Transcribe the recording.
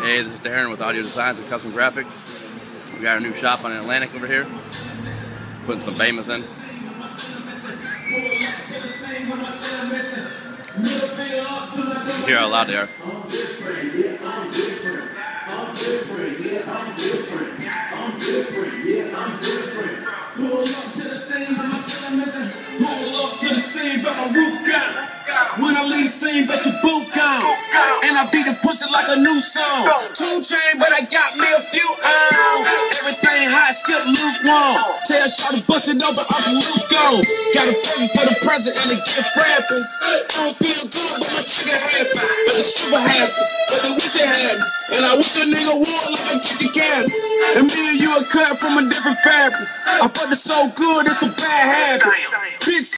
Hey, this is Darren with Audio Designs and Custom Graphics. We got our new shop on Atlantic over here. Putting some Beymas in. You hear how loud they are. Roll up to the scene, but my roof gone. When I leave the scene, bet your boot gone. And I beat the pussy like a new song. 2 chain, but I got me a few everything hot, still lukewarm. Tell Shawty bust it over, Uncle Luke gone. Got a present for the present and a gift rapping. I don't feel good, but my trigger happy. But the stripper happy, but the wish they had me. And I wish a nigga would like a kitchen cabinet. And me and you are cut from a different fabric. I fucked it so good, it's a bad habit. Bitch.